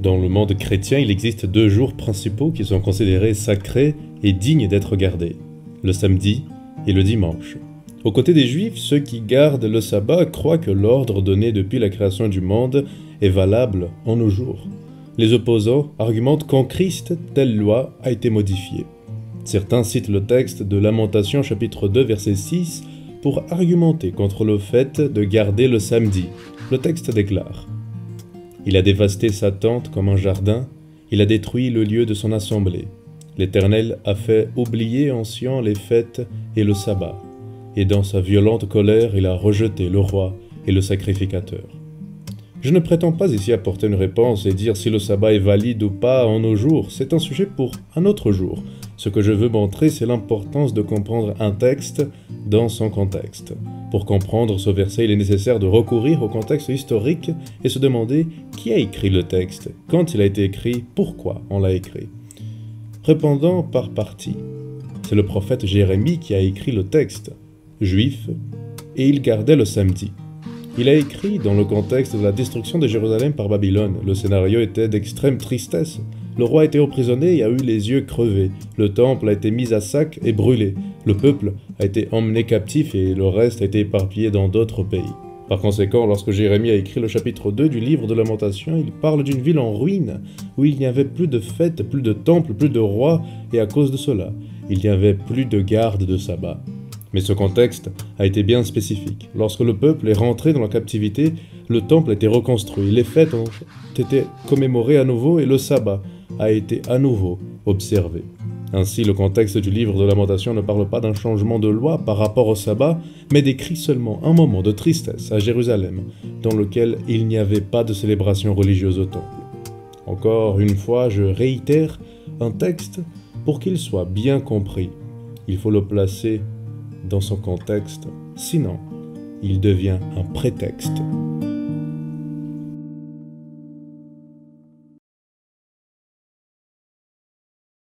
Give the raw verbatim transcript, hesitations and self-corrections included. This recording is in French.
Dans le monde chrétien, il existe deux jours principaux qui sont considérés sacrés et dignes d'être gardés, le samedi et le dimanche. Aux côtés des Juifs, ceux qui gardent le sabbat croient que l'ordre donné depuis la création du monde est valable en nos jours. Les opposants argumentent qu'en Christ, telle loi a été modifiée. Certains citent le texte de Lamentations chapitre deux verset six pour argumenter contre le fait de garder le samedi. Le texte déclare: Il a dévasté sa tente comme un jardin, il a détruit le lieu de son assemblée. L'Éternel a fait oublier en Sion les fêtes et le sabbat, et dans sa violente colère il a rejeté le roi et le sacrificateur. Je ne prétends pas ici apporter une réponse et dire si le sabbat est valide ou pas en nos jours, c'est un sujet pour un autre jour. Ce que je veux montrer, c'est l'importance de comprendre un texte dans son contexte. Pour comprendre ce verset, il est nécessaire de recourir au contexte historique et se demander qui a écrit le texte, quand il a été écrit, pourquoi on l'a écrit. Répondons par partie. C'est le prophète Jérémie qui a écrit le texte, juif, et il gardait le samedi. Il a écrit dans le contexte de la destruction de Jérusalem par Babylone. Le scénario était d'extrême tristesse. Le roi a été emprisonné et a eu les yeux crevés. Le temple a été mis à sac et brûlé. Le peuple a été emmené captif et le reste a été éparpillé dans d'autres pays. Par conséquent, lorsque Jérémie a écrit le chapitre deux du livre de Lamentations, il parle d'une ville en ruine, où il n'y avait plus de fêtes, plus de temples, plus de rois, et à cause de cela, il n'y avait plus de garde de sabbat. Mais ce contexte a été bien spécifique. Lorsque le peuple est rentré dans la captivité, le temple a été reconstruit, les fêtes ont été commémorées à nouveau et le sabbat a été à nouveau observé. Ainsi, le contexte du livre de Lamentations ne parle pas d'un changement de loi par rapport au sabbat, mais décrit seulement un moment de tristesse à Jérusalem, dans lequel il n'y avait pas de célébration religieuse au temple. Encore une fois, je réitère un texte pour qu'il soit bien compris. Il faut le placer dans son contexte, sinon il devient un prétexte.